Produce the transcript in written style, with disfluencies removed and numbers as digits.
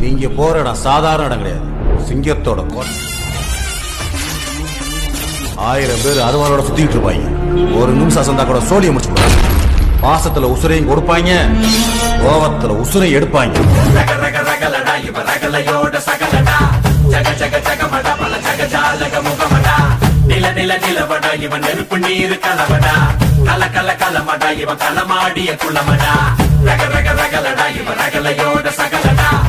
நீங்க போற இடம் சாதாரண இடம் கிடையாது. சிங்கத்தோட 1000 பேர் அருவாளோட சுத்திட்டு இருப்பாங்க. ஒரு நிமிஷம் அசந்தா கூட சோழியை முடிச்சு போறாங்க. பாசத்துல உசுரையும் கொடுப்பாங்க, கோவத்துல உசுரை எடுப்பாங்க. இவன் நெருப்பு நீரு கலவடா, கல கல கலமடா, இவன் களமாடிய குளமடா. ரக ரக ரகலடா, இவன் ரகலையோட சகலடா.